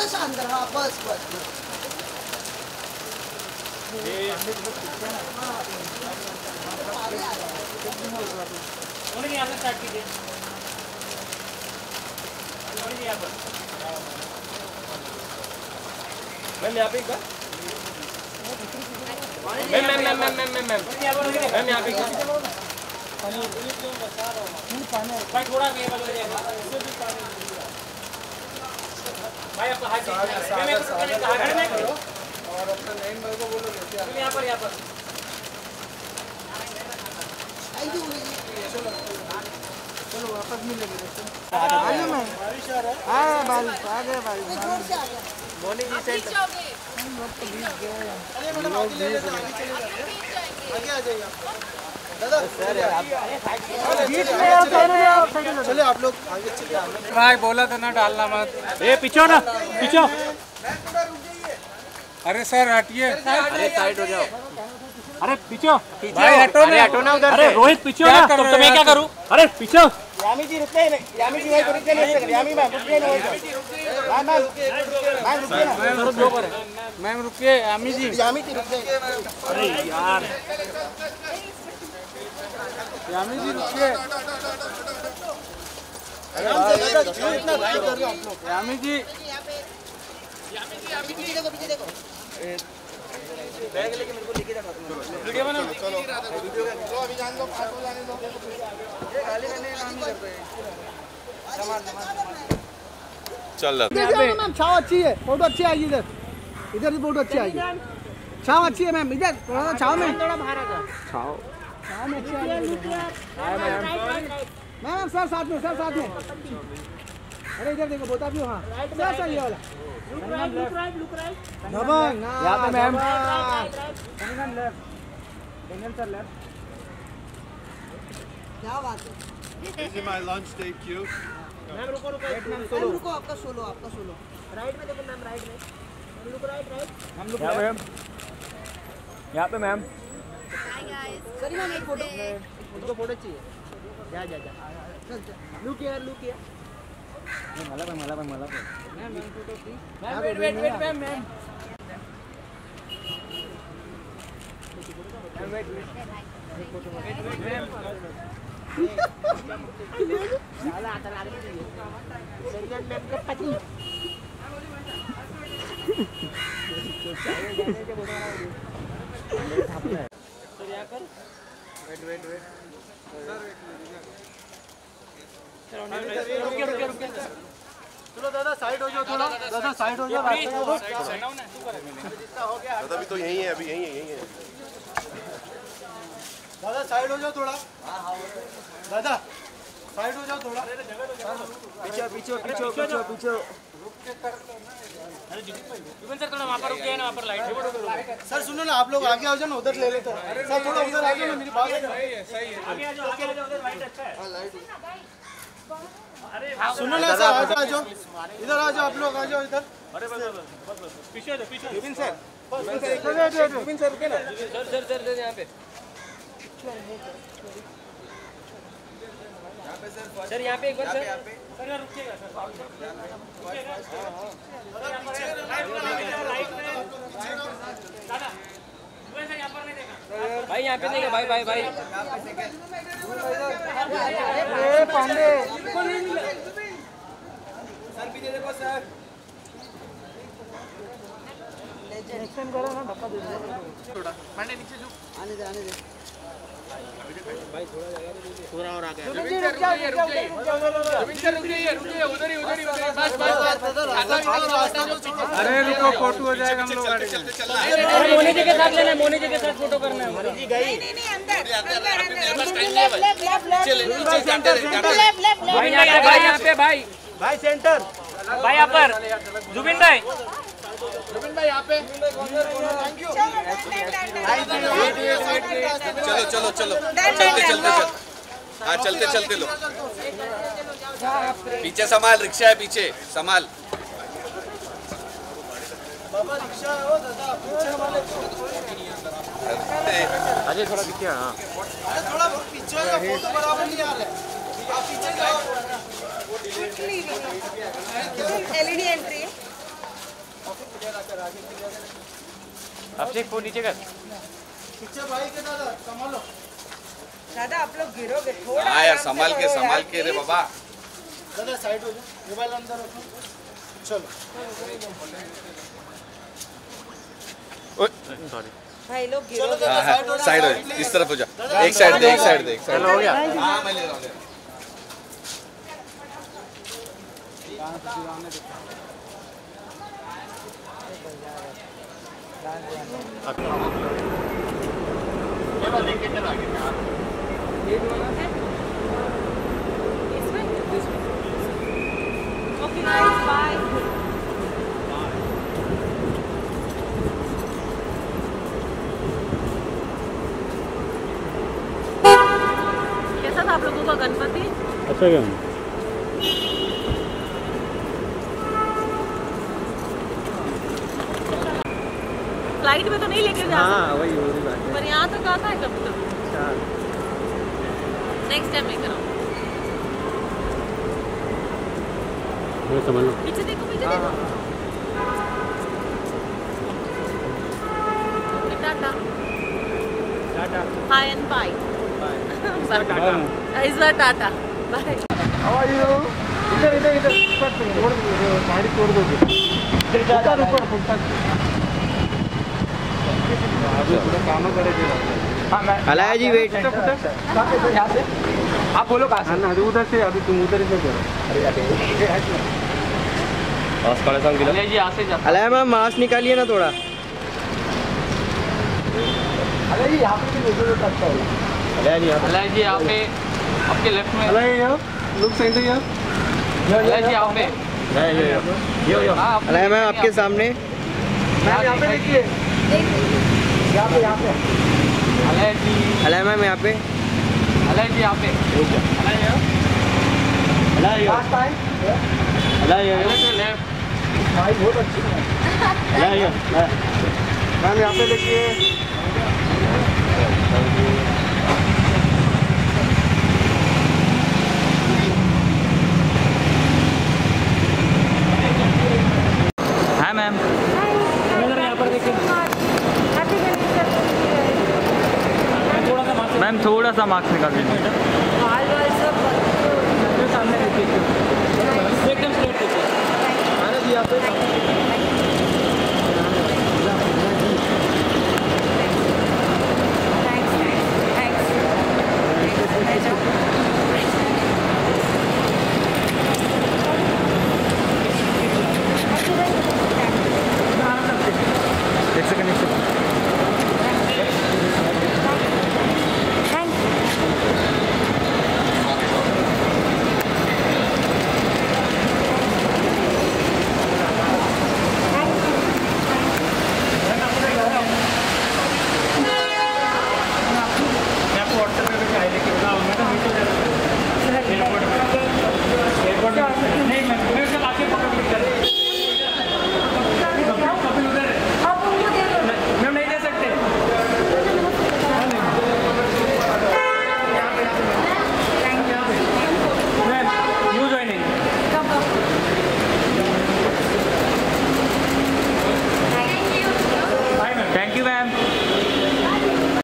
सा अंदर, हाँ बस बस। यहाँ से स्टार्ट कीजिए। मैम यहाँ पे क्या? मैम यहाँ पे क्या? भाई थोड़ा भाई आपका हाथ और अपने नेम भाई को बोलो यहाँ पर चलो वापस मिलेंगे। आइए मैं बारिश आ गया बारिश। मोनी जी से आगे आ जाइए दादा। चले आप लोग आगे चलिए। भाई बोला था ना डालना मत। ए पीछे ना पीछे। अरे सर हटिए। अरे साइड हो जाओ। अरे पीछे भाई हटो ना उधर। अरे रोहित पीछे ना। तो मैं क्या करूं? अरे पीछे। यामी जी रुक गए। यामी जी भाई रुक गए। यामी मैम रुक गए। मैम रुकिए। यामी जी रुक गए। अरे यार यामी जी रुकिए। यामी जी पीछे देखो। बैग लेके मेरे को लेके जाओ। वीडियो बना। चलो अभी जान लो खाटू जाने दो। ये गाली करने काम नहीं करते। चल रहा मैम छाव अच्छी है। फोटो अच्छी आएगी इधर भी फोटो अच्छी आएगी। छाव अच्छी है मैम। इधर थोड़ा छाव में थोड़ा बाहर आ जाओ। छाव में अच्छी आएगी मैम। सर साथ में अरे इधर देखो बोता भी। हाँ सर ये वाला लुक राइट यहाँ पे मैम। क्या बात है। This is my lunch day queue. Ma'am रुको आपका सोलो राइट में देखो मैम। राइट में लुक राइट हम लोग यहाँ पे मैम। सर मैम एक फोटो उनको फोटो चाहिए। जा लुक हियर मला पण ma'am photo please. Wait ma'am साला आता लागली तुझी। सरियत मैम का पति। वेट रुकिए। चलो दादा साइड हो जाओ थोड़ा। दादा साइड हो जाओ। दादा भी तो यही है। अभी यही है। दादा साइड हो जाओ थोड़ा। दादा साइड हो जाओ थोड़ा। पीछे। सर थोड़ा वहाँ पर रुकिए ना। वहाँ पर लाइट। सर सुनो ना आप लोग आगे आ जाओ ना। उधर ले लेते हैं। सर थोड़ा उधर आ जाओ ना। मेरी बात सही है। आगे आ जाओ उधर लाइट अच्छा है। सुनो ना सर आ जाओ। इधर आ जाओ आप लोग। आ जाओ इधर। अरे बस पीछे विपिन सर रुके ना। सर यहाँ पे सर यहाँ पे एक बार सर रुकिएगा सर। भाई यहाँ पे नहीं भाई पांडे सर पीछे देखो सर। एक्शन करो ना। धक्का दे दो थोड़ा पांडे नीचे झुक। आने दे भाई थोड़ा जगह थोड़ा और आगे। रुक जाइए उधर ही बस। अरे रुको फोटो हो जाएगा। हम लोग मोनी जी के साथ लेना है। मोनी जी के साथ फोटो करना है। मोनी जी गई नहीं अंदर भाई यहाँ पे भाई सेंटर भाई यहाँ पर जुबिन भाई यहाँ पे। चलो चलते लो। पीछे संभाल। रिक्शा है पीछे संभाल। बाबा रिक्शा हो दादा पीछे वाले अजय थोड़ा पीछे। हाँ थोड़ा पीछे का फोटो बराबर नहीं आ रहा है। आप पीछे जाओ। एलईडी एंट्री अभिषेक फोन नीचे कर। पीछे भाई के दादा संभालो। दादा आप लोग गिरोगे थोड़ा। हाँ यार संभाल के रे बाबा। दादा साइड हो जाओ, मोबाइल अंदर रखो। चलो सॉरी भाई लोग गिरोगे। हाँ साइड हो, इस तरफ हो जा। एक साइड दे। चलो हो गया। हाँ मैं ले रहा हूँ। Okay guys bye. कैसा था आप लोगों का गणपति? अच्छा क्या? फ्लाइट में तो नहीं लेके जा हाँ वही बात सकते, पर यहाँ तक आता है कभी कभी। नेक्स्ट टाइम लेकर आओ। समझ लो। पीछे देखो पीछे देखो। Tata hi and bye. इस बार टाटा बाय। इधर गाड़ी तोड़ दोगे। काम करेंगे। अलाया जी वेट। आप बोलो कहाँ से? अभी उधर से, अभी तुम उधर से करो। अलाया मैम मास्क निकालिए ना थोड़ा। अरे यहाँ पे भी देखो करता है। अलाया जी यहाँ पे आपके लेफ्ट में। अलाया लुक सेंटर यार। अलाया जी यहाँ पे। अलाया मैम आपके सामने। मैम यहाँ पे देखिए। यहाँ पे अलाया जी। अलाया मैम यहाँ पे। अलाया जी यहाँ पे। Last time. Alaya ji left. भाई बहुत अच्छी है। मैम यहाँ पे देखिए। हाँ मैम। यहाँ पर देखिए मैम थोड़ा सा मार्क्स निकाल दीजिए। सामने देखिए एकदम स्ट्रेट देखिए। मैंने जी यहाँ पे